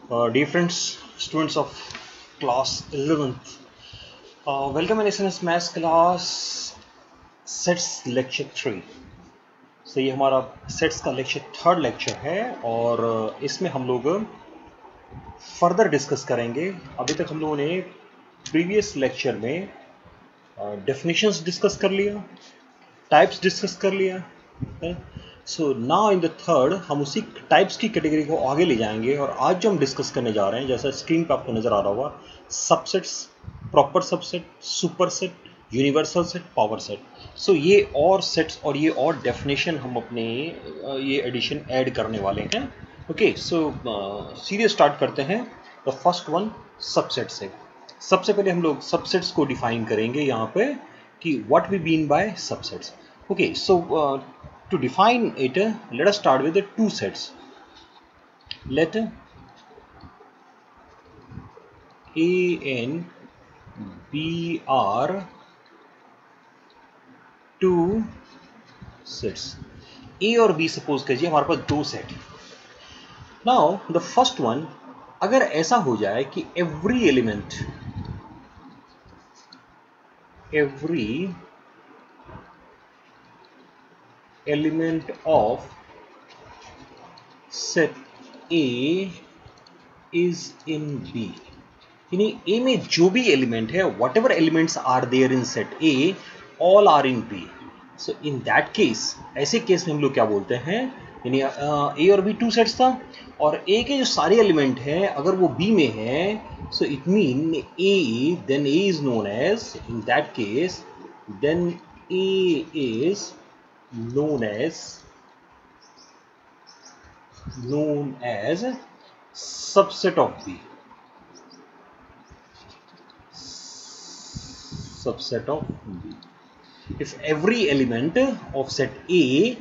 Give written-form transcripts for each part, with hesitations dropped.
Dear friends, students of class 11th, welcome in SNS Maths class Sets Lecture 3. So ये हमारा sets का lecture third lecture है और इसमें हम लोग फर्दर डिस्कस करेंगे. अभी तक हम लोगों ने प्रीवियस लेक्चर में डेफिनेशंस डिस्कस कर लिया, टाइप्स डिस्कस कर लिया. So now in the third हम उसी टाइप्स की कैटेगरी को आगे ले जाएंगे और आज जो हम डिस्कस करने जा रहे हैं, जैसा स्क्रीन पे आपको नजर आ रहा होगा, subsets, proper subset, super set, universal set, power set. So ये और सेट्स और ये और डेफिनेशन हम अपने ये एडिशन ऐड करने वाले हैं. ओके, सो सीधे स्टार्ट करते हैं. द फर्स्ट वन सबसेट से. सबसे पहले हम लोग सबसेट्स को डिफाइन करेंगे यहाँ पे कि what we mean by subsets. Okay, so to define it, let us start with the two sets. Let A and B are two sets. A और B सपोज कीजिए हमारे पास दो set. Now the first one, अगर ऐसा हो जाए कि every element of set A is in B. यानी A में जो भी एलिमेंट है, whatever elements are there in set A, all are in B. So in that case, ऐसे केस में हम लोग क्या बोलते हैं, यानी A और B टू सेट्स था और A के जो सारे एलिमेंट हैं अगर वो B में है, so it mean A, then A is known as, in that case, then A is known as subset of B. Subset of B. If every element of set A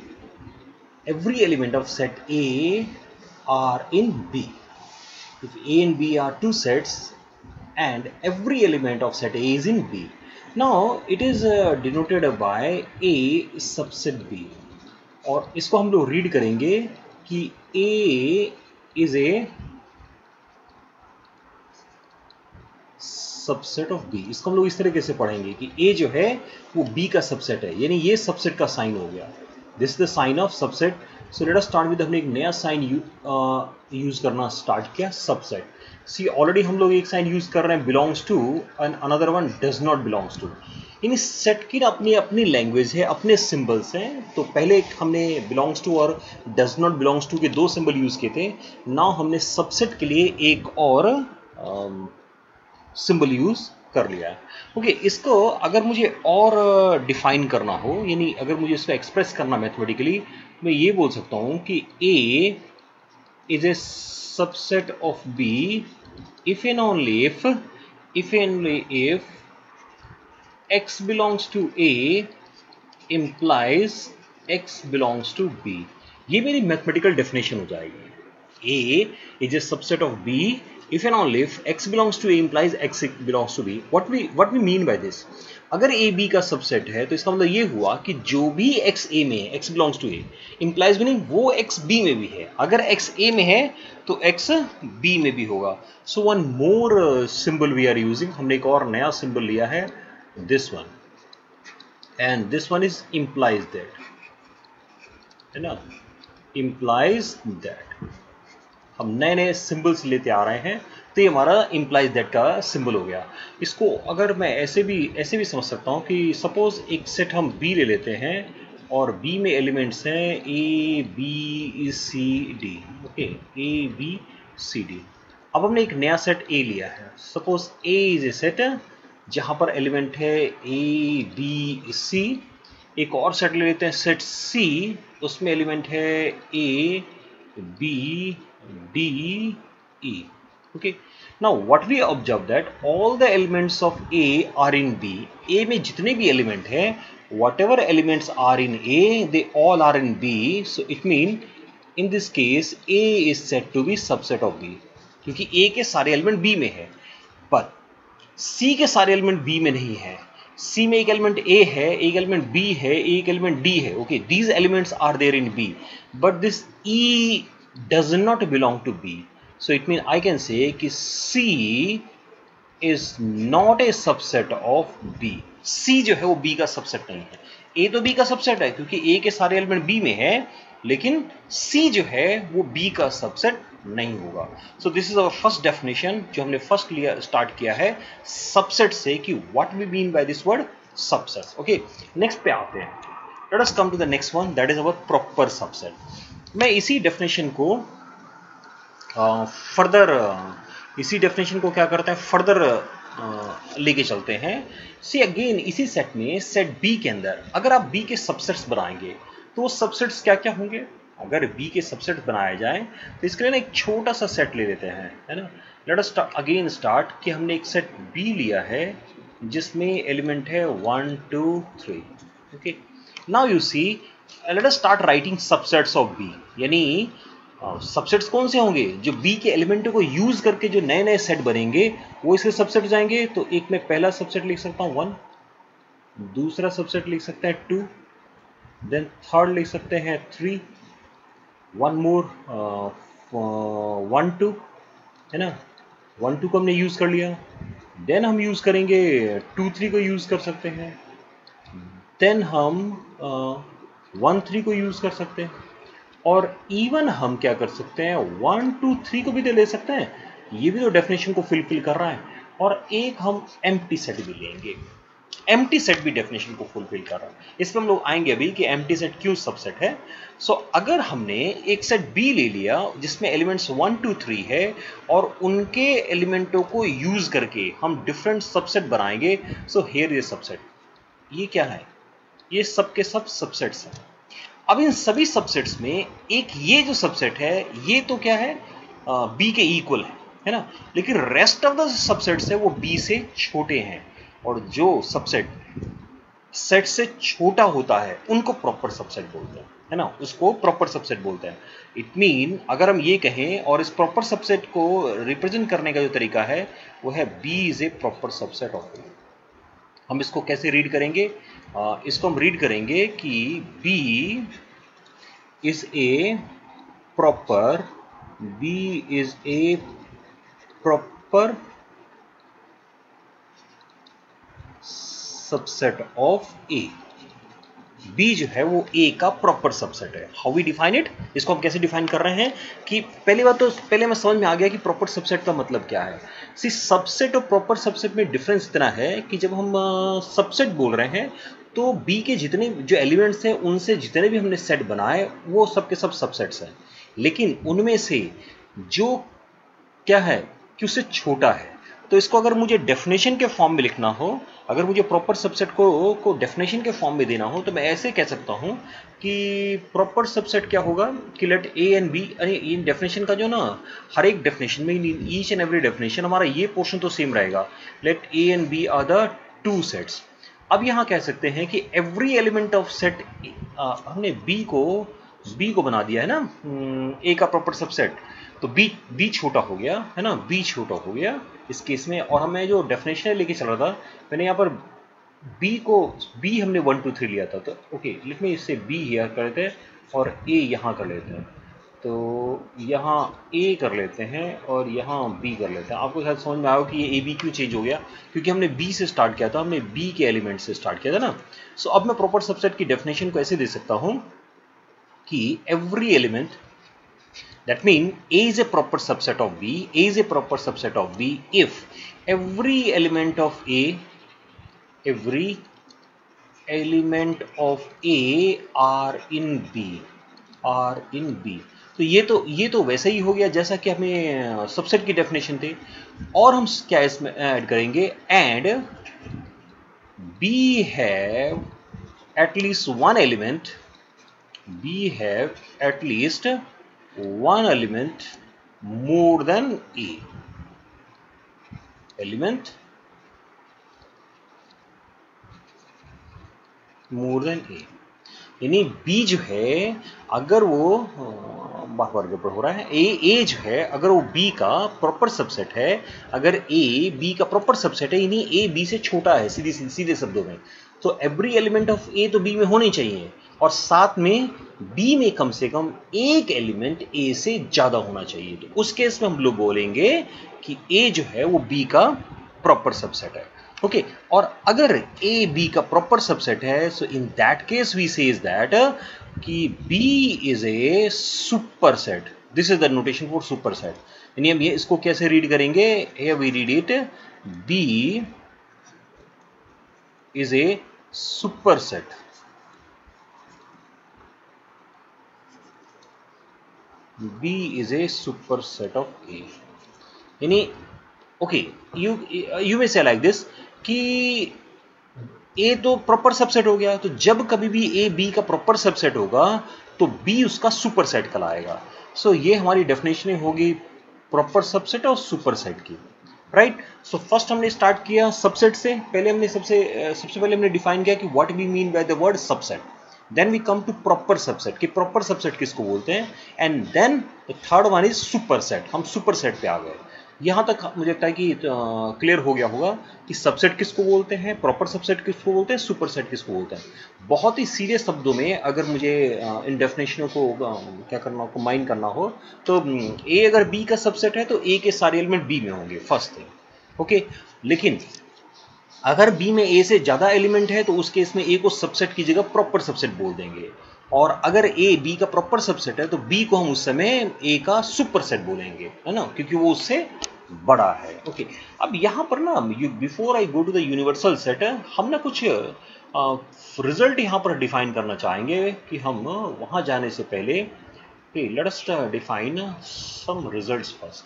are in B. If A and B are two sets and every element of set A is in B. Now it is denoted by A subset B. और इसको हम लोग read करेंगे कि A is a subset of B. इसको हम लोग इस तरीके से पढ़ेंगे कि A जो है वो B का सबसेट है, यानी ये सबसेट का साइन हो गया. This is the sign of subset. So let us start with, हमने एक नया साइन यूज करना स्टार्ट किया, सबसेट. सी ऑलरेडी हम लोग एक साइन यूज कर रहे हैं belongs to and another one does not belongs to. इन सेट की अपनी अपनी लैंग्वेज है, अपने सिंबल्स हैं. तो पहले हमने बिलोंग्स टू और डज नॉट बिलोंग्स टू के दो सिंबल यूज किए थे. नाउ हमने सबसेट के लिए एक और सिंबल यूज कर लिया है. ओके, इसको अगर मुझे और डिफाइन करना हो, यानी अगर मुझे इसको एक्सप्रेस करना मैथमेटिकली, मैं ये बोल सकता हूँ कि A is a subset of B if and only if X belongs to A implies X belongs to B. ये मेरी मैथमेटिकल डेफिनेशन हो जाएगी. A is a subset of B if and only if X belongs to A implies X belongs to B. What we mean by this? अगर A B का subset है तो इसका मतलब ये हुआ कि जो भी X A में है, X belongs to A, implies meaning वो X B में भी है. अगर X A में है तो X B में भी होगा. So one more symbol we are using. हमने एक और नया सिंबल लिया है, this one, and this one is implies that, है ना, implies that. हम नए नए सिंबल्स लेते आ रहे हैं, तो ये हमारा implies that का सिंबल हो गया. इसको अगर मैं ऐसे भी समझ सकता हूँ कि सपोज एक सेट हम B ले लेते हैं और B में एलिमेंट्स हैं A B C D. Okay, A B C D. अब हमने एक नया सेट A लिया है. Suppose A is a set जहाँ पर एलिमेंट है A B C. एक और सेट ले लेते हैं सेट C, उसमें एलिमेंट है A B D E. Okay, now what we observe that all the elements of A are in B. A में जितने भी एलिमेंट हैं, whatever elements are in A, they all are in B. So it means in this case A is said to be subset of B, क्योंकि A के सारे element B में है, पर C के सारे एलिमेंट B में नहीं है. C में एक एलिमेंट A है, एक एलिमेंट B है, एक एलिमेंट D है. Okay, these elements are there in B, but this E does not belong to B. So it mean I can say कि C is not a subset of B। C जो है वो B का subset नहीं है। A तो B का subset है क्योंकि A के सारे एलिमेंट B में है, लेकिन C जो है वो B का सबसेट नहीं होगा। So this is our first definition जो हमने फर्स्ट लिया स्टार्ट किया है सबसेट से कि what we mean by this word subset. Okay, next पे आते हैं। Let us come to the next one, that is our proper subset. मैं इसी डेफिनेशन को इसी डेफिनेशन को क्या करते हैं फर्दर लेके चलते हैं। सी अगेन इसी सेट में सेट बी के अंदर अगर आप बी के सबसेट्स बनाएंगे तो वो सबसेट्स क्या क्या होंगे। अगर बी के सबसेट्स बनाए जाएं तो इसके लिए ना एक छोटा सा सेट ले लेते हैं, है ना। लेट अस अगेन स्टार्ट कि हमने एक सेट बी लिया है जिसमें एलिमेंट है 1 2 3। Okay, now you see let us start writing subsets of B. यानी सबसेट्स कौन से होंगे जो बी के एलिमेंटों को यूज करके जो नए नए सेट बनेंगे वो इसके सबसेट जाएंगे। तो एक में पहला सबसेट लिख सकता हूं 1, दूसरा सबसेट लिख सकते हैं 2, देन थर्ड लिख सकते हैं 3, वन मोर 1 2, है ना। 1 2 को हमने यूज कर लिया, देन हम यूज करेंगे 2 3 को यूज कर सकते हैं, देन हम 1 3 को यूज कर सकते हैं, और इवन हम क्या कर सकते हैं 1 2 3 को भी ले सकते हैं। ये भी तो डेफिनेशन को फुलफिल कर रहा है। और एक हम एम्प्टी सेट भी लेंगे, एम्प्टी सेट भी डेफिनेशन को फुलफिल कर रहा है। इस पर हम लोग आएंगे अभी कि एम्प्टी सेट क्यों सबसेट है। सो अगर हमने एक सेट बी ले लिया जिसमें एलिमेंट्स 1 2 3 है और उनके एलिमेंटों को यूज करके हम डिफरेंट सबसेट बनाएंगे। So here is subset. ये क्या है, ये सब के सब सबसेट्स हैं। अब इन सभी सबसेट्स में एक ये जो सबसेट है ये तो क्या है बी के इक्वल है ना। लेकिन रेस्ट ऑफ द सबसेट्स है वो बी से छोटे हैं, और जो सबसेट सेट से छोटा होता है उनको प्रॉपर सबसेट बोलते हैं, है ना, उसको प्रॉपर सबसेट बोलते हैं। इट मीन अगर हम ये कहें और इस प्रॉपर सबसेट को रिप्रेजेंट करने का जो तरीका है वो है B is a proper subset of A. हम इसको कैसे रीड करेंगे, इसको हम रीड करेंगे कि B is a proper subset of A. B जो है वो A का प्रॉपर सबसेट है। हाउ वी डिफाइन इट, इसको हम कैसे डिफाइन कर रहे हैं कि पहली बात तो पहले मैं समझ में आ गया कि प्रॉपर सबसेट का मतलब क्या है। सी सबसेट और प्रॉपर सबसेट में डिफरेंस इतना है कि जब हम सबसेट बोल रहे हैं तो B के जितने जो एलिमेंट्स हैं उनसे जितने भी हमने सेट बनाए वो सब के सब सबसेट्स हैं, लेकिन उनमें से जो क्या है कि उससे छोटा है। तो इसको अगर मुझे डेफिनेशन के फॉर्म में लिखना हो, अगर मुझे प्रॉपर सबसेट को डेफिनेशन के फॉर्म में देना हो तो मैं ऐसे कह सकता हूं कि प्रॉपर सबसेट क्या होगा कि लेट ए एंड बी। इन डेफिनेशन का जो ना हर एक डेफिनेशन में ईच एंड एवरी डेफिनेशन हमारा ये पोर्शन तो सेम रहेगा। Let A and B are the two sets. अब यहां कह सकते हैं कि एवरी एलिमेंट ऑफ सेट हमने बी को बना दिया है ना ए का प्रॉपर सबसेट, तो बी छोटा हो गया है ना, बी छोटा हो गया इस केस में। और हमें जो डेफिनेशन लेके चल रहा था मैंने यहाँ पर बी हमने 1 2 3 लिया था, तो ओके लेट मी इससे बी हियर कर लेते हैं और ए यहाँ कर लेते हैं। तो यहाँ ए कर लेते हैं और यहाँ बी कर लेते हैं। आपको शायद समझ में आया कि ये ए बी क्यों चेंज हो गया, क्योंकि हमने बी से स्टार्ट किया था, हमने बी के एलिमेंट से स्टार्ट किया था ना। सो अब मैं प्रॉपर सबसेट की डेफिनेशन को ऐसे दे सकता हूँ कि every element, that means A is a proper subset of B, A is a proper subset of B if every element of A are in B। तो ये तो वैसे ही हो गया जैसा कि हमें सबसेट की डेफिनेशन थी। और हम क्या इसमें ऐड करेंगे, and B have at least one element, B have at least one element more than A, element more than A। यानी B जो है अगर वो बार के ऊपर हो रहा है A जो है अगर वो B का प्रॉपर सबसेट है, अगर A B का प्रॉपर सबसेट है यानी A B से छोटा है, सीधे शब्दों में, तो एवरी एलिमेंट ऑफ A तो B में होनी चाहिए। और साथ में बी में कम से कम एक एलिमेंट ए से ज्यादा होना चाहिए। तो उस केस में हम लोग बोलेंगे कि ए जो है वो बी का प्रॉपर सबसेट है। ओके, और अगर ए बी का प्रॉपर सबसेट है, so in that case we says that कि B is a superset. This is the notation for superset. यानी हम ये इसको कैसे रीड करेंगे, here we read it, B is a superset. B is a superset of A। यानी okay, you may say like this कि A तो proper subset हो गया, तो जब कभी भी A B का प्रॉपर सबसेट होगा तो B उसका सुपरसेट कहलाएगा। सो ये हमारी डेफिनेशन होगी प्रॉपर सबसेट और सुपरसेट की, राइट। सो फर्स्ट हमने स्टार्ट किया सबसेट से। पहले हमने सबसे पहले हमने डिफाइन किया कि what we mean by the word subset. Then we come to proper subset कि प्रॉपर सबसेट किसको बोलते हैं, and then the third one is superset. हम सुपरसेट पे आ गए। यहां तक मुझे लगता है कि क्लियर हो गया होगा कि सबसेट किसको बोलते हैं, प्रॉपर सबसेट किसको बोलते हैं, सुपरसेट किसको बोलते हैं। बहुत ही सीरियस शब्दों में अगर मुझे इन डेफिनेशनों को क्या करना हो, माइंड करना हो, तो ए अगर बी का सबसेट है तो ए के सारे एलिमेंट बी में होंगे, फर्स्ट थिंग। ओके, लेकिन अगर B में A से ज्यादा एलिमेंट है तो उस केस में A को सबसेट की जगह प्रॉपर सबसेट बोल देंगे, और अगर A B का प्रॉपर सबसेट है तो B को हम उस समय A का सुपरसेट बोलेंगे, है ना, क्योंकि वो उससे बड़ा है। ओके, अब यहाँ पर ना before I go to the universal set, हम ना कुछ रिजल्ट यहाँ पर डिफाइन करना चाहेंगे कि हम वहां जाने से पहले let us define some results first.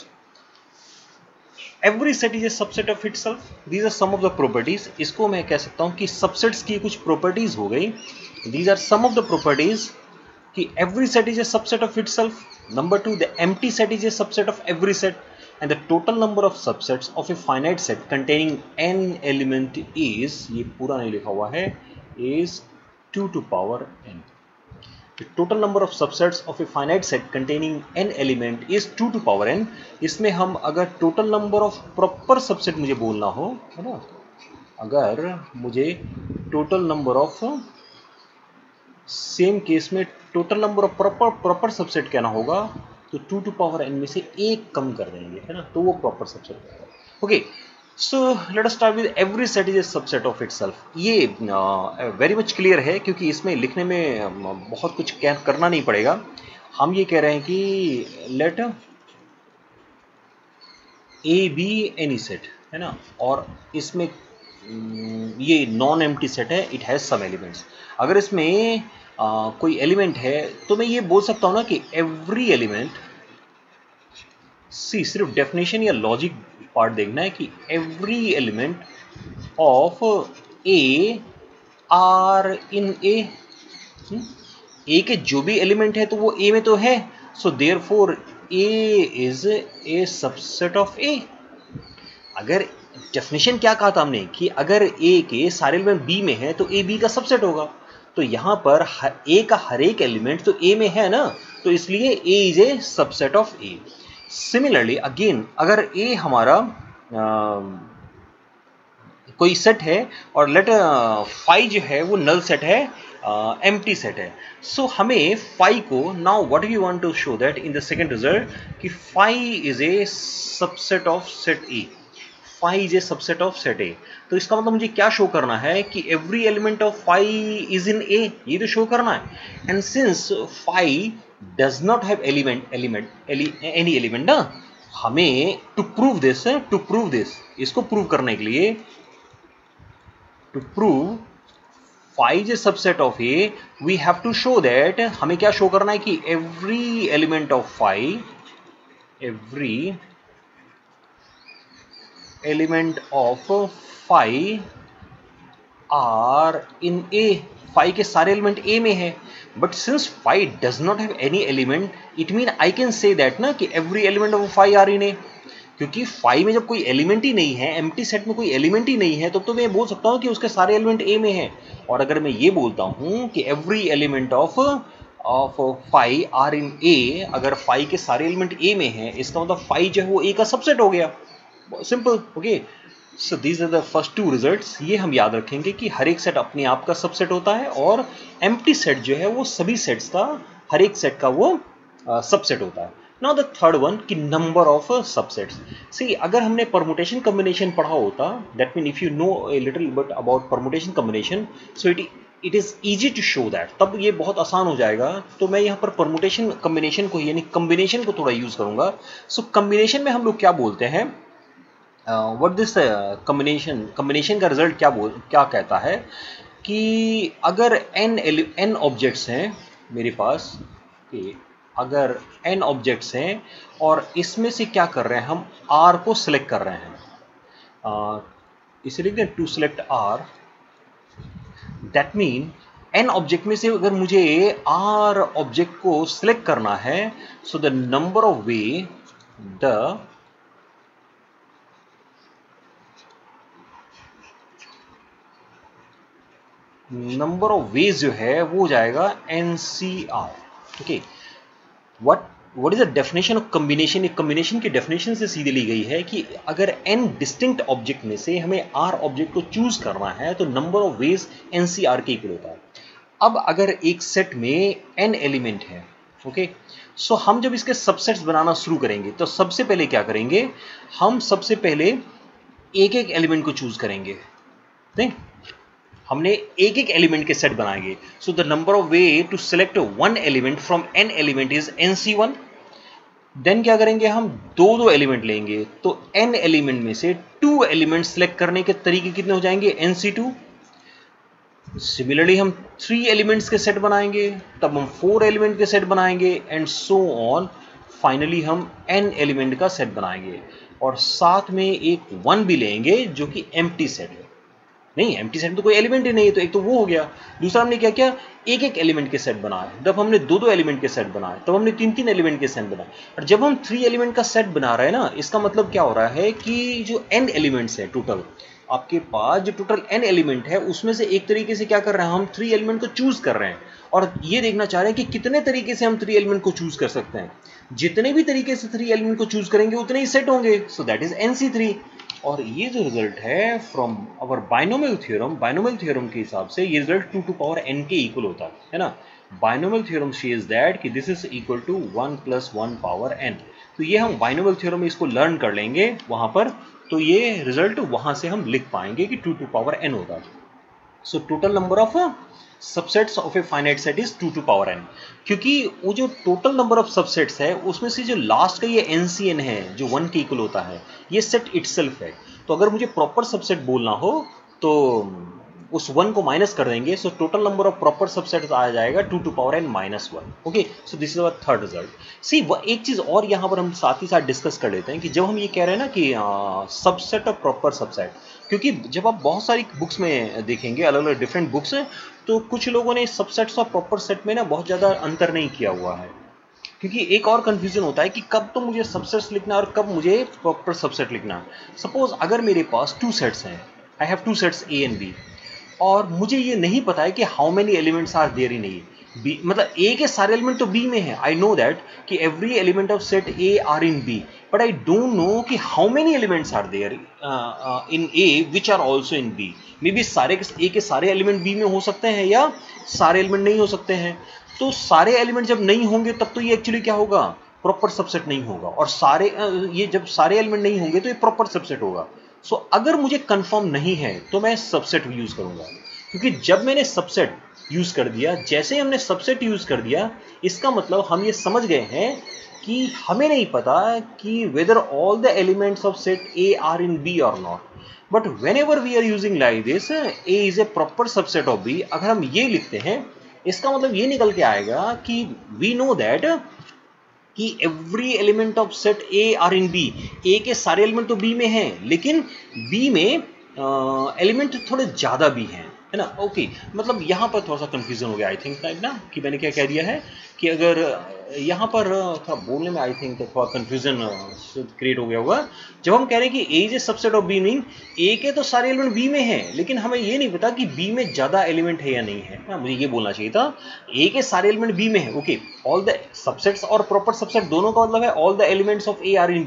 Every set is a subset of itself. These are some of the properties. इसको मैं कह सकता हूँ कि subsets की कुछ properties हो गई। These are some of the properties कि every set is a subset of itself. Number 2, the empty set is a subset of every set, and the total number of subsets of a finite set containing n element is, ये पूरा नहीं लिखा हुआ है, is 2 to power n. The total number of subsets of a finite set containing n element is 2 to power n. इसमें हम अगर total number of proper subset मुझे बोलना हो, है ना, अगर मुझे total number of same case में total number of proper subset कहना होगा तो 2 to power n में से एक कम कर देंगे, है ना, तो वो proper subset होगा। Okay, so let us start with every set is a subset of itself. ये वेरी मच क्लियर है क्योंकि इसमें लिखने में बहुत कुछ करना नहीं पड़ेगा। हम ये कह रहे हैं कि let A B any set, है ना, और इसमें ये नॉन एम्प्टी सेट है, इट हैज सम एलिमेंट्स। अगर इसमें कोई एलिमेंट है तो मैं ये बोल सकता हूँ ना कि एवरी एलिमेंट, सी सिर्फ डेफिनेशन या लॉजिक पार्ट देखना है कि every element of A are in A के जो भी एलिमेंट है तो वो ए में तो है, so therefore A is a subset of A. अगर डेफिनेशन क्या कहा था हमने कि अगर ए के सारे एलिमेंट बी में है तो ए बी का सबसेट होगा, तो यहां पर ए का हर एक एलिमेंट तो ए में है ना, तो इसलिए A is a subset of A. Similarly again अगर ए हमारा कोई सेट है और लेट फाई जो है वो नल सेट है, एम्प्टी सेट है, सो हमें फाई को now what we want to show that in the second result कि phi is a subset of set A, phi is a subset of set A. तो इसका मतलब मुझे क्या शो करना है कि every element of phi is in A, ये तो शो करना है। And since phi does not have any element ना, हमें टू प्रूव दिस इसको प्रूव करने के लिए, to prove phi is a subset of A, we have to show that, हमें क्या शो करना है कि every element of phi, every element of phi are in A, phi के सारे एलिमेंट ए में है, but since phi does not have any element, it mean I can say that ना कि every element of phi are in A, क्योंकि phi में जब कोई एलिमेंट ही नहीं है, एम्प्टी सेट में कोई एलिमेंट ही नहीं है, तो मैं बोल सकता हूं कि उसके सारे एलिमेंट ए में है। और अगर मैं ये बोलता हूं कि every element of phi are in A, अगर फाई के सारे एलिमेंट ए में है, इसका मतलब फाई जो है वो ए का सबसेट हो गया, simple. Okay, so these are the first two results. ये हम याद रखेंगे कि हर एक सेट अपने आप का सबसेट होता है और एम्प्टी सेट जो है वो सभी सेट्स का, हर एक सेट का वो सबसेट होता है। नाउ द थर्ड वन कि नंबर ऑफ सबसेट्स। सी अगर हमने परमुटेशन कॉम्बिनेशन पढ़ा होता, that mean if you know a little but about permutation combination, so it is easy to show that, तब ये बहुत आसान हो जाएगा। तो मैं यहाँ पर परमुटेशन कॉम्बिनेशन को यानी कॉम्बिनेशन को थोड़ा यूज़ करूँगा। सो कॉम्बिनेशन में हम लोग क्या बोलते हैं, व्हाट दिस कॉम्बिनेशन का रिजल्ट क्या कहता है कि अगर n ऑब्जेक्ट्स हैं मेरे पास, कि अगर n ऑब्जेक्ट्स हैं और इसमें से क्या कर रहे हैं, हम r को सिलेक्ट कर रहे हैं, इसे लिख दें to select r, that mean n object में से अगर मुझे r ऑब्जेक्ट को सिलेक्ट करना है, so the number of way, the number of ways जो है वो हो जाएगा NCR। Okay, what is the definition of combination? एक कॉम्बिनेशन की डेफिनेशन से सीधे ली गई है कि अगर n डिस्टिंक्ट ऑब्जेक्ट में से हमें r ऑब्जेक्ट को चूज करना है तो नंबर ऑफ वेज NCR के इक्वल होता है। अब अगर एक सेट में n एलिमेंट है, ओके, सो हम जब इसके सबसेट्स बनाना शुरू करेंगे तो सबसे पहले क्या करेंगे, हम सबसे पहले एक एक एलिमेंट को चूज करेंगे, नहीं, हमने एक एक एलिमेंट के सेट बनाएंगे। So the number of way to select one element from n element is NC1। Then क्या करेंगे, हम दो एलिमेंट लेंगे, तो n एलिमेंट में से 2 एलिमेंट सेलेक्ट करने के तरीके कितने हो जाएंगे, NC2। सिमिलरली हम 3 एलिमेंट्स के सेट बनाएंगे, तब हम 4 एलिमेंट के सेट बनाएंगे एंड सो ऑन। फाइनली हम n एलिमेंट का सेट बनाएंगे और साथ में एक 1 भी लेंगे जो कि एम्प्टी सेट है। नहीं, एम्प्टी सेट में तो कोई एलिमेंट ही नहीं है, तो एक तो वो हो गया। दूसरा हमने क्या किया, एक एक एलिमेंट के सेट बनाए, जब हमने दो एलिमेंट के सेट बनाए, तब हमने 3 एलिमेंट के सेट बनाए। और जब हम 3 एलिमेंट का सेट बना रहे हैं ना, इसका मतलब क्या हो रहा है कि जो n एलिमेंट्स है टोटल, आपके पास जो टोटल n एलिमेंट है उसमें से एक तरीके से क्या कर रहे हैं, हम 3 एलिमेंट को चूज कर रहे हैं और ये देखना चाह रहे हैं कि कितने तरीके से हम 3 एलिमेंट को चूज कर सकते हैं। जितने भी तरीके से 3 एलिमेंट को चूज करेंगे उतने ही सेट होंगे, सो दैट इज NC3। और ये जो रिजल्ट है फ्रॉम अवर बाइनोमियल थ्योरम के हिसाब से ये रिजल्ट 2 to power n के इक्वल होता है ना। बाइनोमियल थ्योरम सेज दैट कि this is equal to 1 + 1 power n। तो ये हम बाइनोमियल थ्योरम में इसको लर्न कर लेंगे वहां पर, तो ये रिजल्ट वहां से हम लिख पाएंगे कि 2 to power n होगा। So total number of subsets of a finite set is 2 to power n, क्योंकि वो जो टोटल नंबर ऑफ सबसेट्स है उसमें से जो लास्ट का ये NCN है जो 1 के इक्वल होता है, ये सेट इटसेल्फ है। तो अगर मुझे प्रॉपर सबसेट बोलना हो तो उस 1 को माइनस कर देंगे, so total number of proper subsets आ जाएगा 2 to power n -1। Okay, so this is our third result. See एक चीज और यहाँ पर हम साथ ही साथ डिस्कस कर लेते हैं कि जब हम ये कह रहे हैं ना कि सबसेट ऑफ प्रॉपर सबसेट, क्योंकि जब आप बहुत सारी बुक्स में देखेंगे, अलग अलग डिफरेंट बुक्स, तो कुछ लोगों ने सबसेट्स और प्रॉपर सेट में ना बहुत ज़्यादा अंतर नहीं किया हुआ है, क्योंकि एक और कंफ्यूजन होता है कि कब तो मुझे सबसेट्स लिखना है और कब मुझे प्रॉपर सबसेट लिखना है। सपोज अगर मेरे पास 2 सेट्स हैं, I have 2 sets A and B, और मुझे ये नहीं पता है कि how many elements are there in A, मतलब A के सारे एलिमेंट तो B में है, आई नो दैट कि every element of set A are in B, but I don't know कि how many elements are there in A which are also in B। Maybe सारे A के सारे element B में हो सकते हैं या सारे एलिमेंट नहीं हो सकते हैं। तो सारे एलिमेंट जब नहीं होंगे तब तो ये एक्चुअली क्या होगा, प्रॉपर सबसेट नहीं होगा, और ये जब सारे एलिमेंट नहीं होंगे तो ये प्रॉपर सबसेट होगा। सो अगर मुझे कंफर्म नहीं है तो मैं सबसेट यूज करूंगा, क्योंकि जब मैंने सबसेट यूज कर दिया, जैसे ही हमने सबसेट यूज कर दिया, इसका मतलब हम ये समझ गए हैं कि हमें नहीं पता कि whether all the elements of set A are in B और not, but whenever we are using like this A is a proper subset of B, अगर हम ये लिखते हैं इसका मतलब ये निकल के आएगा कि वी नो दैट कि every element of set A are in B, A के सारे एलिमेंट तो B में हैं, लेकिन B में एलिमेंट थोड़े ज़्यादा भी हैं, है ना। ओके, मतलब यहाँ पर थोड़ा सा कंफ्यूजन हो गया आई थिंक ना, कि मैंने क्या कह दिया है कि अगर यहाँ पर थोड़ा बोलने में आई थिंक थोड़ा कंफ्यूजन क्रिएट हो गया होगा। जब हम कह रहे हैं कि A is a subset of B, mean A के तो सारे एलिमेंट B में हैं, लेकिन हमें ये नहीं पता कि B में ज़्यादा एलिमेंट है या नहीं है ना, मुझे ये बोलना चाहिए था A के सारे एलिमेंट B में है। ओके, ऑल द सबसेट्स और प्रॉपर सबसेट दोनों का मतलब है all the elements of A are in B,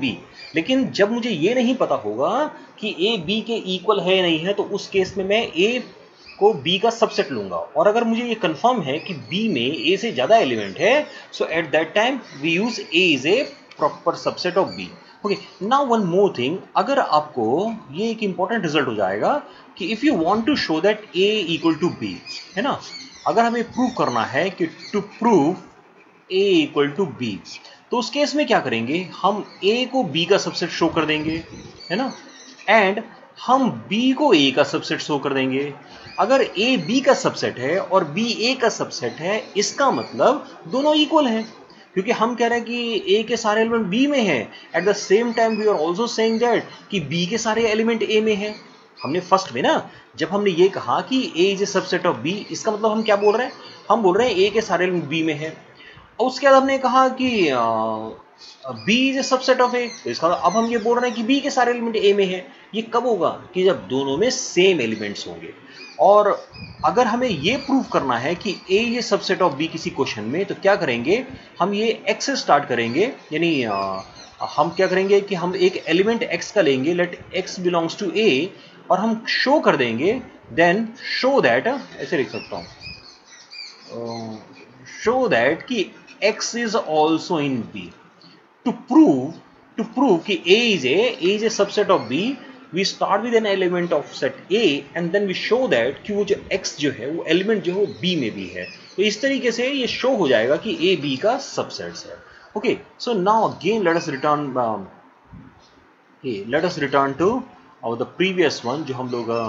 लेकिन जब मुझे ये नहीं पता होगा कि ए बी के इक्वल है या नहीं है, तो उस केस में मैं ए को बी का सबसेट लूंगा। और अगर मुझे ये कंफर्म है कि बी में ए से ज़्यादा एलिमेंट है, so at that time we use A is a proper subset of B. Okay, now one more thing, अगर आपको ये एक इंपॉर्टेंट रिजल्ट हो जाएगा कि if you want to show that A equal to B, है ना, अगर हमें प्रूव करना है कि to prove A equal to B, तो उस केस में क्या करेंगे, हम ए को बी का सबसेट शो कर देंगे, है ना, एंड हम बी को ए का सबसेट शो कर देंगे। अगर ए बी का सबसेट है और बी ए का सबसेट है, इसका मतलब दोनों इक्वल हैं, क्योंकि हम कह रहे हैं कि ए के सारे एलिमेंट बी में हैं। At the same time we are also saying that कि बी के सारे एलिमेंट ए में हैं। हमने फर्स्ट में ना, जब हमने ये कहा कि A is a subset of B, इसका मतलब हम क्या बोल रहे हैं, हम बोल रहे हैं ए के सारे एलिमेंट बी में है। और उसके बाद हमने कहा कि B is a subset of A, तो इसका अब हम ये बोल रहे हैं कि बी के सारे एलिमेंट ए में है। ये कब होगा, कि जब दोनों में सेम एलिमेंट्स होंगे। और अगर हमें ये प्रूव करना है कि ए ये सबसेट ऑफ बी किसी क्वेश्चन में, तो क्या करेंगे, हम ये एक्स से स्टार्ट करेंगे, यानी हम क्या करेंगे कि हम एक एलिमेंट एक्स का लेंगे, let X belongs to A, और हम शो कर देंगे, देन शो दैट, ऐसे लिख सकता हूँ, शो दैट कि x is also in B. To prove कि A is a subset of B, we start with an element of set A and then we show that कि वो जो x जो है वो element जो है वो B में भी है। तो इस तरीके से ये शो हो जाएगा कि A B का subsets है। Okay, so now again let us return to the previous one जो हम लोग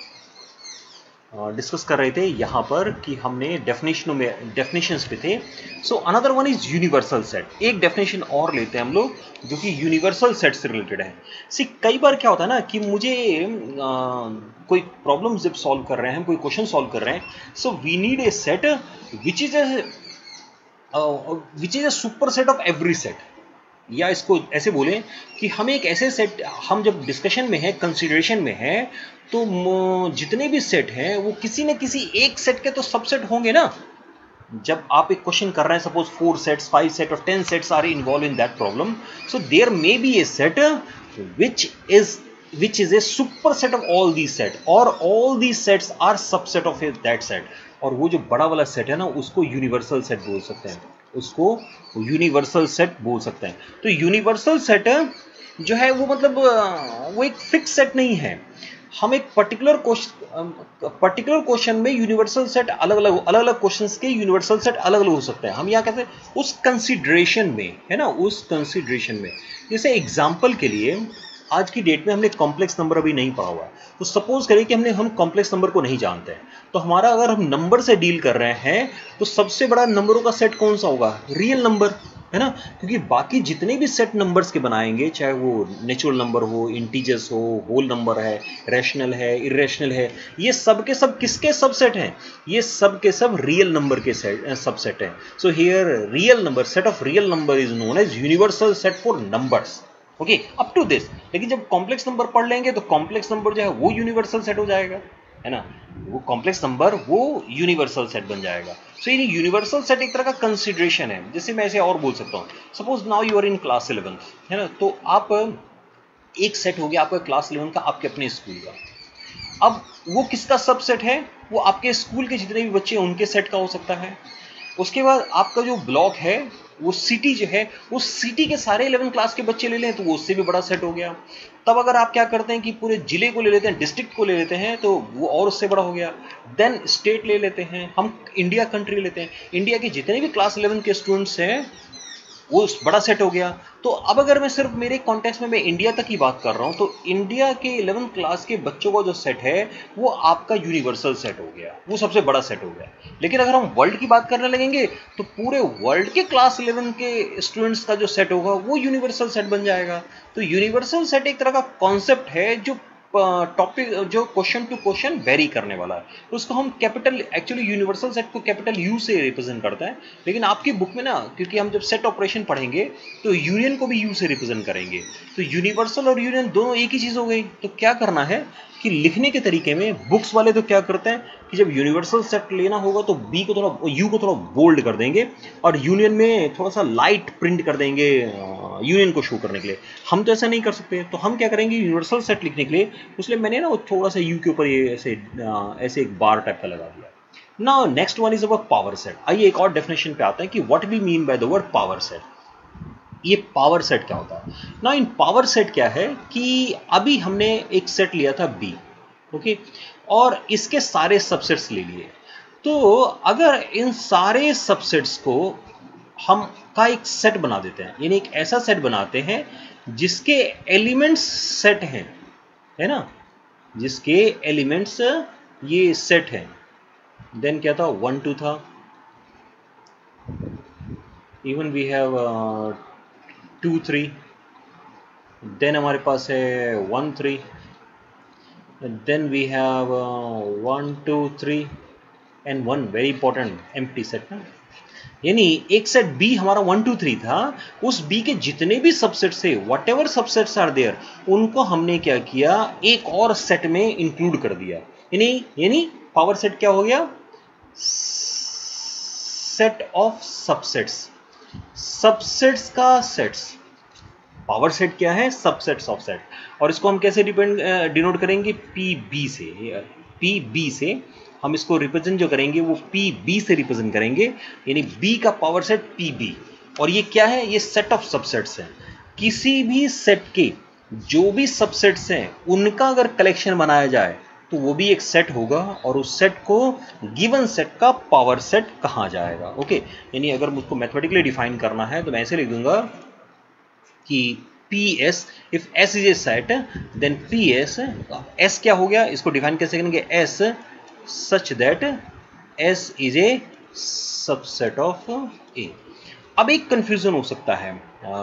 डिस्कस कर रहे थे यहाँ पर, कि हमने डेफिनेशंस पे थे। So another one is universal set. एक डेफिनेशन और लेते हैं हम लोग जो कि यूनिवर्सल सेट से रिलेटेड है। सी कई बार क्या होता है ना कि मुझे कोई प्रॉब्लम जब सॉल्व कर रहे हैं, कोई क्वेश्चन सॉल्व कर रहे हैं, so we need a set which is a super set of every set, या इसको ऐसे बोलें कि हमें एक ऐसे सेट, हम जब डिस्कशन में है, कंसीडरेशन में है, तो जितने भी सेट हैं वो किसी न किसी एक सेट के तो सबसेट होंगे ना। जब आप एक क्वेश्चन कर रहे हैं, सपोज 4 सेट्स 5 सेट और 10 sets are involve in that problem, so there may be a set which is a superset of all these set, और all these sets are subset of that set। और वो जो बड़ा वाला set है ना, उसको यूनिवर्सल सेट बोल सकते हैं, उसको यूनिवर्सल सेट बोल सकते हैं। तो यूनिवर्सल सेट जो है वो मतलब वो एक फिक्स सेट नहीं है। हम एक पर्टिकुलर क्वेश्चन में यूनिवर्सल सेट अलग अलग क्वेश्चंस के यूनिवर्सल सेट अलग अलग हो सकते हैं। हम यहाँ कहते हैं उस कंसीडरेशन में, है ना, उस कंसीडरेशन में। जैसे एग्जांपल के लिए आज की डेट में हमने कॉम्प्लेक्स नंबर अभी नहीं पढ़ा हुआ है, तो सपोज करें कि हम कॉम्प्लेक्स नंबर को नहीं जानते हैं, तो हमारा अगर हम नंबर से डील कर रहे हैं तो सबसे बड़ा नंबरों का सेट कौन सा होगा, रियल नंबर, है ना। क्योंकि बाकी जितने भी सेट नंबर्स के बनाएंगे, चाहे वो नेचुरल नंबर हो, इंटीजर्स हो, होल नंबर है, रैशनल है, इरेशनल है, ये सब के सब किसके सबसेट हैं, ये सब के सब रियल नंबर के सबसेट हैं। So here real number, set of real number is known as universal set for numbers. Okay, up to this. लेकिन जब कॉम्प्लेक्स नंबर पढ़ लेंगे तो कॉम्प्लेक्स नंबर जो है वो यूनिवर्सल सेट हो जाएगा, है ना, वो कॉम्प्लेक्स नंबर वो यूनिवर्सल सेट बन जाएगा। सो ये यूनिवर्सल सेट एक तरह का कंसीडरेशन है। जैसे मैं ऐसे और बोल सकता हूँ, suppose now you are in class 11, है ना, तो आप एक सेट हो गया आपका क्लास 11 का, आपके अपने स्कूल का। अब वो किसका सबसेट है, वो आपके स्कूल के जितने भी बच्चे हैं उनके सेट का हो सकता है। उसके बाद आपका जो ब्लॉक है, वो सिटी जो है, उस सिटी के सारे 11 क्लास के बच्चे ले लें तो वो उससे भी बड़ा सेट हो गया। तब अगर आप क्या करते हैं कि पूरे जिले को ले लेते हैं, डिस्ट्रिक्ट को ले लेते हैं, तो वो और उससे बड़ा हो गया। देन स्टेट ले लेते हैं, हम इंडिया कंट्री लेते हैं, इंडिया के जितने भी क्लास 11 के स्टूडेंट्स हैं वो बड़ा सेट हो गया। तो अब अगर मैं सिर्फ मेरे कॉन्टेक्स्ट में मैं इंडिया तक की बात कर रहा हूं, तो इंडिया के 11 क्लास के बच्चों का जो सेट है वो आपका यूनिवर्सल सेट हो गया, वो सबसे बड़ा सेट हो गया। लेकिन अगर हम वर्ल्ड की बात करने लगेंगे तो पूरे वर्ल्ड के क्लास 11 के स्टूडेंट्स का जो सेट होगा वो यूनिवर्सल सेट बन जाएगा। तो यूनिवर्सल सेट एक तरह का कॉन्सेप्ट है जो टॉपिक, जो क्वेश्चन टू क्वेश्चन वेरी करने वाला है। तो उसको हम कैपिटल, एक्चुअली यूनिवर्सल सेट को कैपिटल यू से रिप्रेजेंट करता है, लेकिन आपकी बुक में ना, क्योंकि हम जब सेट ऑपरेशन पढ़ेंगे तो यूनियन को भी यू से रिप्रेजेंट करेंगे। तो यूनिवर्सल और यूनियन दोनों एक ही चीज हो गई। तो क्या करना है कि लिखने के तरीके में बुक्स वाले तो क्या करते हैं कि जब यूनिवर्सल सेट लेना होगा तो बी को थोड़ा यू को थोड़ा बोल्ड कर देंगे और यूनियन में थोड़ा सा लाइट प्रिंट कर देंगे यूनियन को शो करने के लिए। हम तो ऐसा नहीं कर सकते, तो हम क्या करेंगे यूनिवर्सल सेट लिखने के लिए, इसलिए मैंने ना थोड़ा सा यू के ऊपर ये ऐसे एक बार टाइप का लगा दिया। Now next one is about power set. आइए एक और डेफिनेशन पे आते हैं कि what we mean by the word power set. ये पावर सेट क्या होता है ना? इन पावर सेट क्या है कि अभी हमने एक सेट लिया था बी, ओके, और इसके सारे सबसेट्स ले लिए। तो अगर इन सारे सबसेट्स को हम का एक सेट बना देते हैं, यानी एक ऐसा सेट बनाते हैं जिसके एलिमेंट्स सेट हैं, है ना, जिसके एलिमेंट्स ये सेट हैं, देन क्या था 1 2 था, इवन वी हैव 2 3, देन हमारे पास है 1 3, then we have 1 2 3 and 1 very important empty set ना। यानी एक सेट बी हमारा 1 2 3 था, उस बी के जितने भी सबसेट्स थे, whatever subsets are there, उनको हमने क्या किया, एक और सेट में इंक्लूड कर दिया। यानी पावर सेट क्या हो गया, सेट ऑफ सबसेट्स, सबसेट्स का सेट्स। पावर सेट क्या है, सबसेट्स ऑफ सेट। और इसको हम कैसे डिनोट करेंगे, पी बी से। पी बी से हम इसको रिप्रेजेंट जो करेंगे वो पी बी से रिप्रेजेंट करेंगे, यानी बी का पावर सेट पी बी। और ये क्या है, ये सेट ऑफ सबसेट्स है। किसी भी सेट के जो भी सबसेट्स हैं उनका अगर कलेक्शन बनाया जाए तो वो भी एक सेट होगा, और उस सेट को गिवन सेट का पावर सेट कहा जाएगा। ओके, यानी अगर मुझको मैथमेटिकली डिफाइन करना है तो मैं ऐसे लिख दूंगा कि PS, if S is a set then PS, S क्या हो गया, इसको डिफाइन कैसे करेंगे, S such that S is a subset of A। अब एक कंफ्यूजन हो सकता है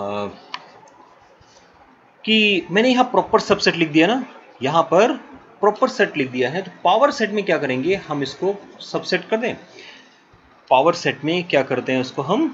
कि मैंने यहां प्रॉपर सबसेट लिख दिया ना, यहां पर प्रॉपर सेट लिख दिया है, तो पावर सेट में क्या करेंगे, हम इसको सबसेट कर दें। पावर सेट में क्या करते हैं, उसको हम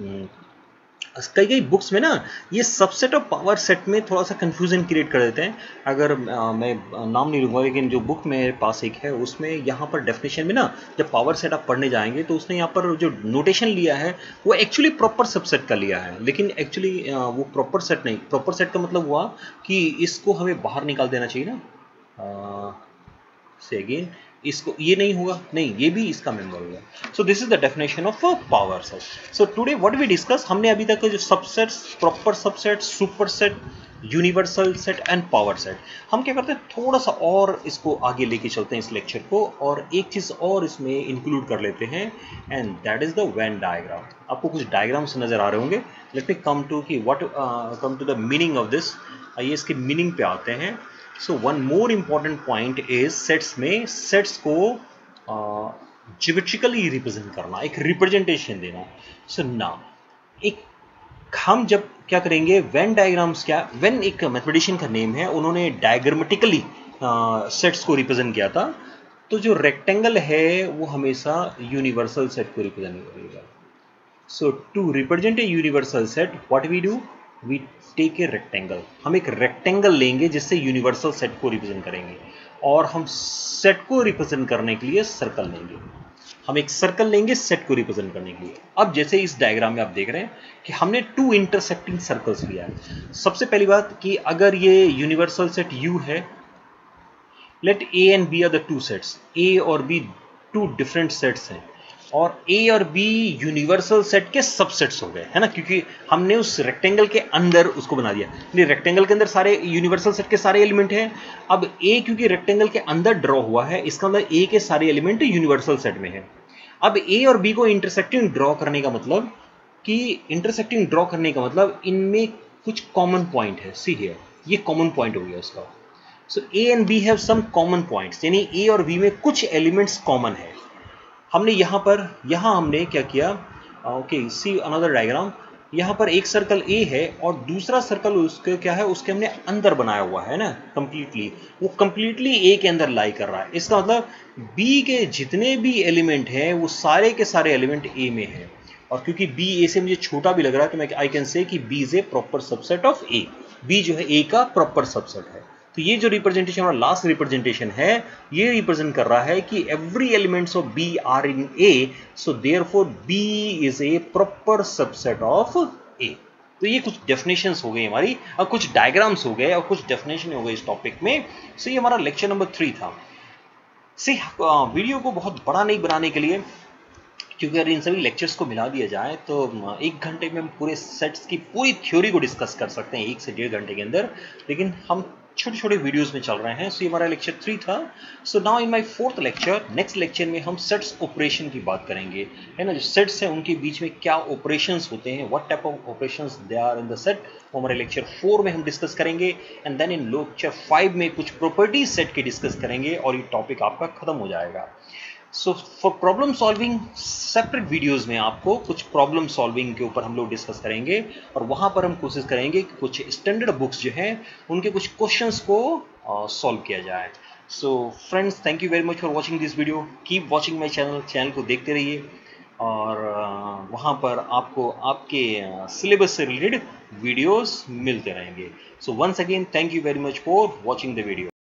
कई बुक्स में ना ये सबसेट और पावर सेट में थोड़ा सा कंफ्यूजन क्रिएट कर देते हैं। अगर मैं नाम नहीं लूँगा, लेकिन जो बुक मेरे पास एक है उसमें यहाँ पर डेफिनेशन में ना जब पावर सेट आप पढ़ने जाएंगे तो उसने यहाँ पर जो नोटेशन लिया है वो एक्चुअली प्रॉपर सबसेट का लिया है, लेकिन एक्चुअली वो प्रॉपर सेट नहीं। प्रॉपर सेट का मतलब हुआ कि इसको हमें बाहर निकाल देना चाहिए ना, से अगेन इसको, ये नहीं होगा, नहीं ये भी इसका मेंबर होगा। So this is the definition of power set. So today what we discuss, हमने अभी तक जो subsets, proper subset, super set, universal set and power set, हम क्या करते हैं थोड़ा सा और इसको आगे लेके चलते हैं इस लेक्चर को, और एक चीज और इसमें इंक्लूड कर लेते हैं, and that is the Venn diagram. आपको कुछ डायग्राम्स नजर आ रहे होंगे। लेट मी कम टू कि what come to the meaning of this. आइए इसके मीनिंग पे आते हैं। So one more important point is sets में सेट्स को ज्योमेट्रिकली रिप्रेजेंट करना, एक रिप्रेजेंटेशन देना। सो नाउ एक हम जब क्या करेंगे, वेन डायग्राम्स, क्या वेन एक मैथमेटिशियन का नेम है, उन्होंने डायग्रामेटिकली सेट्स को रिप्रेजेंट किया था, तो जो रेक्टेंगल है वो हमेशा यूनिवर्सल सेट को रिप्रेजेंट करेगा। So to represent a universal set what we do, we take a rectangle. हम एक रेक्टेंगल लेंगे जिससे यूनिवर्सल सेट को रिप्रेजेंट करेंगे, और हम सेट को रिप्रेजेंट करने के लिए सर्कल लेंगे। हम एक सर्कल लेंगे सेट को रिप्रेजेंट करने के लिए। अब जैसे इस डायग्राम में आप देख रहे हैं कि हमने 2 इंटरसेक्टिंग सर्कल्स लिया है। सबसे पहली बात कि अगर ये यूनिवर्सल सेट U है, let A and B are the 2 sets, A और B 2 डिफरेंट सेट्स हैं, और A और B यूनिवर्सल सेट के सबसेट्स हो गए, है ना, क्योंकि हमने उस रेक्टेंगल के अंदर उसको बना दिया। रेक्टेंगल के अंदर सारे यूनिवर्सल सेट के सारे एलिमेंट हैं। अब A क्योंकि रेक्टेंगल के अंदर ड्रॉ हुआ है, इसका मतलब A के सारे एलिमेंट यूनिवर्सल सेट में है। अब A और B को इंटरसेक्टिंग ड्रॉ करने का मतलब इनमें कुछ कॉमन पॉइंट है। सी हियर, ये कॉमन पॉइंट हो गया उसका। So A and B have some common points, यानी A और B में कुछ एलिमेंट्स कॉमन है। हमने यहाँ हमने क्या किया, ओके सी अनदर डायग्राम। यहाँ पर एक सर्कल A है और दूसरा सर्कल उसके क्या है, उसके हमने अंदर बनाया हुआ है ना, कंप्लीटली वो कंप्लीटली A के अंदर लाई कर रहा है। इसका मतलब B के जितने भी एलिमेंट हैं वो सारे के सारे एलिमेंट A में है, और क्योंकि B A से मुझे छोटा भी लग रहा है तो मैं आई कैन से कि B is a proper subset of A। B जो है A का प्रॉपर सबसेट है। तो तो ये जो रिप्रेजेंटेशन और लास्ट रिप्रेजेंटेशन है, ये रिप्रेजेंट कर रहा है कि every elements of B are in A, so therefore B is a proper subset of A. तो ये कुछ डेफिनेशंस हो गई हमारी, और कुछ डायग्राम्स हो गए और कुछ डेफिनेशन हो गए इस टॉपिक में। सो ये हमारा लेक्चर नंबर 3 था। सी वीडियो को बहुत बड़ा नहीं बनाने के लिए, क्योंकि अगर इन सभी लेक्चर्स को मिला दिया जाए तो 1 घंटे में हम पूरे सेट्स की पूरी थ्योरी को डिस्कस कर सकते हैं 1 से 1.5 घंटे के अंदर, लेकिन हम छोटे छोटे वीडियोस में चल रहे हैं। सो ये हमारा लेक्चर 3 था। So now in my 4th lecture, next lecture में हम सेट्स ऑपरेशन की बात करेंगे, है ना। जो सेट्स हैं उनके बीच में क्या ऑपरेशंस होते हैं, what type of operations they are in the set, वो हमारे लेक्चर 4 में हम डिस्कस करेंगे। एंड देन इन लेक्चर 5 में कुछ प्रॉपर्टीज सेट की डिस्कस करेंगे और ये टॉपिक आपका खत्म हो जाएगा। So for problem solving separate videos में आपको कुछ प्रॉब्लम सॉल्विंग के ऊपर हम लोग डिस्कस करेंगे, और वहां पर हम कोशिश करेंगे कि कुछ स्टैंडर्ड बुक्स जो हैं उनके कुछ क्वेश्चंस को सॉल्व किया जाए। So friends, thank you very much for watching this video. Keep watching my channel को देखते रहिए, और वहाँ पर आपको आपके सिलेबस से रिलेटेड वीडियोस मिलते रहेंगे। So once again, thank you very much for watching the video.